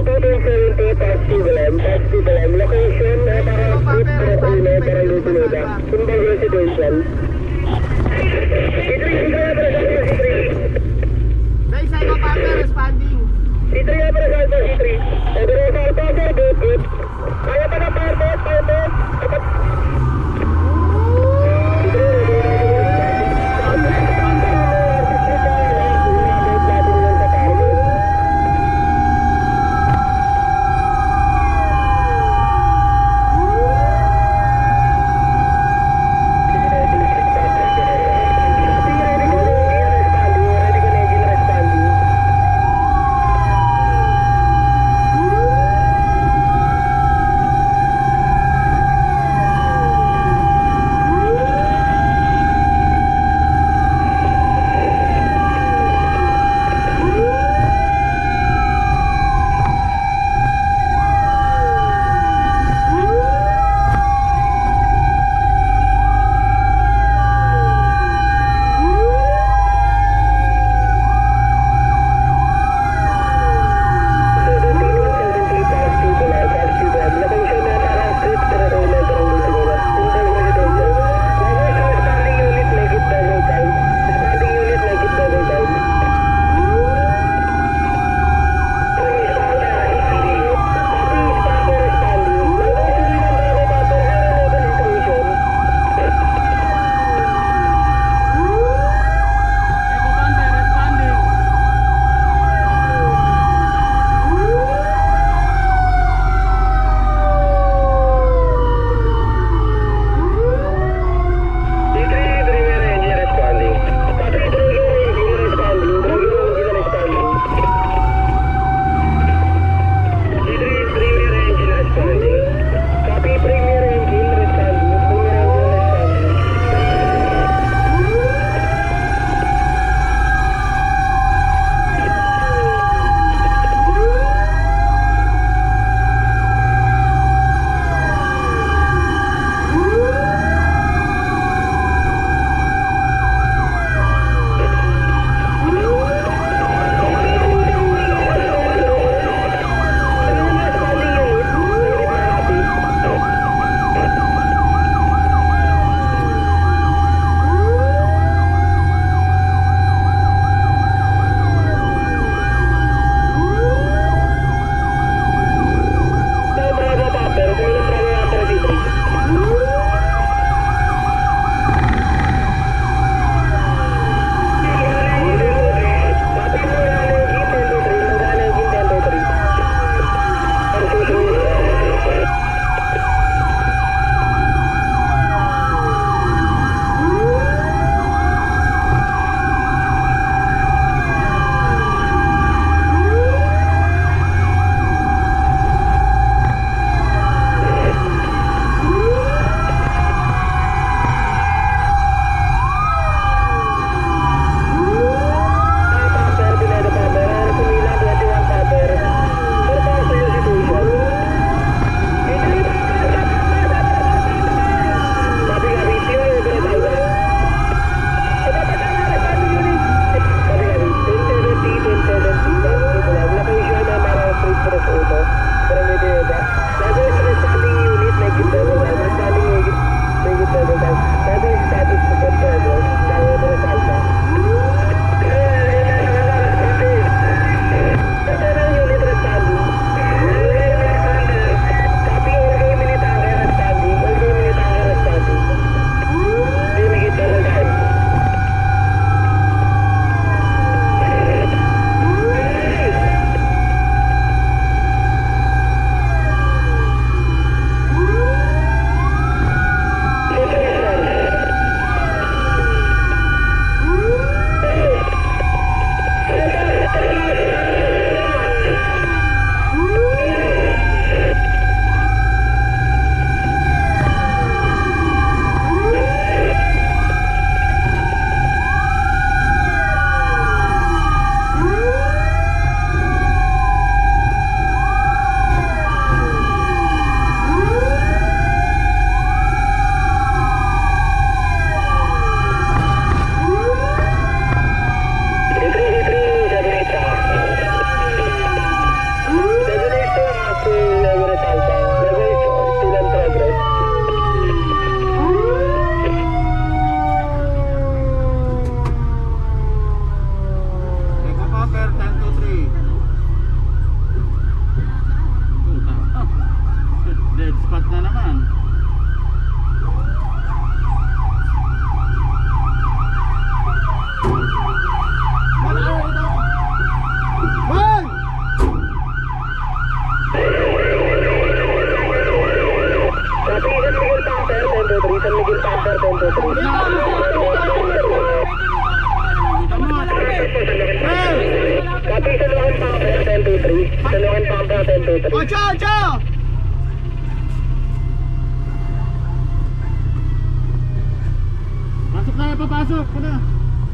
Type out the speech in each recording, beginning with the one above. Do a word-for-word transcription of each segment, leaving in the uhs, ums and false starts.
two two seven two, Pasig, Pasig, location, para Purok, para Pineda, Sumbang Residential. C three, ikaw na para sa C three. Guys, I go Papa, responding. C three na para sa C three. Pero sa Alpha, sir, good, good. Kaya pa na Parbot, Parbot. rampa ten two three. Ocho, ocho! Pasok na, papasok ko na.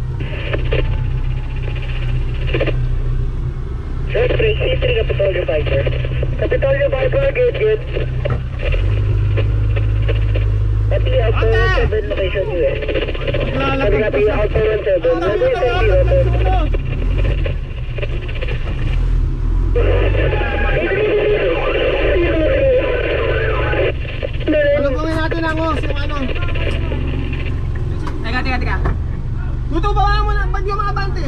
Short break, C three Capitolio Viper. Capitolio Viper, gate, gate. Pati out for one seven location U S. Sabi nga, pati out for one seven. Sabi nga, thank you, Otto. Alugungin natin ang os, yung ano. Teka, teka, teka. Tuto, bawa mo na, ba't yung mga bante?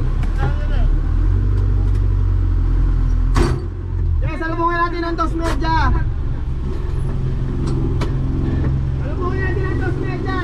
Yes, alugungin natin ang dos medya. Alugungin natin ang dos medya.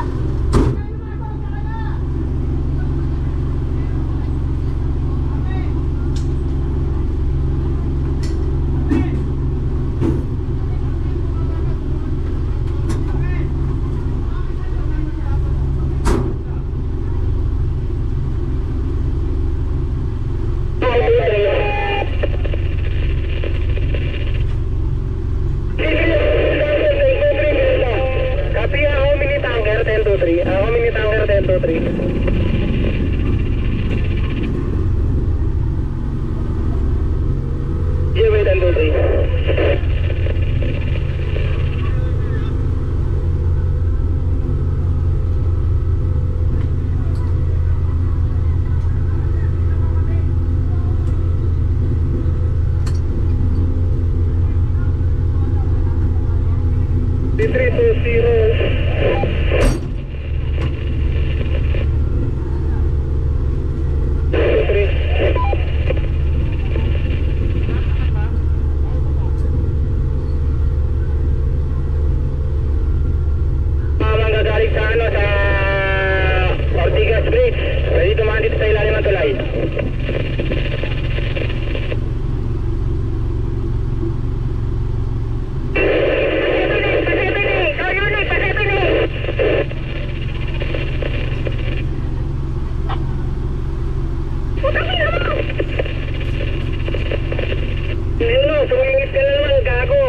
ten two three. Ako mini tanker ten two three. G W ten two three. three two zero. Ready to man dito sa ilalim ng tulay. Yun o, sumingit ka na naman, gago.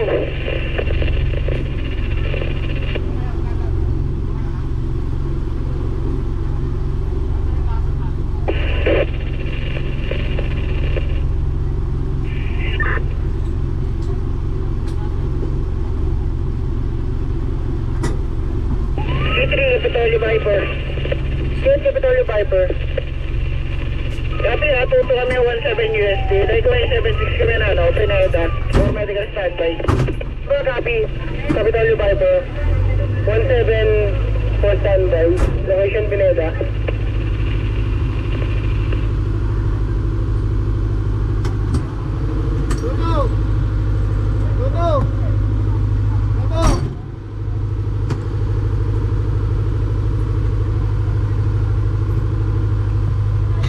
Capitolio Viper. Good Capitolio Viper. Copy ha, tuto kami one seven U S D. Dahil ko seven six kami na, no? Pineda. For medical standby. Pro copy. Capitolio Viper. one seven for standby. Location Pineda.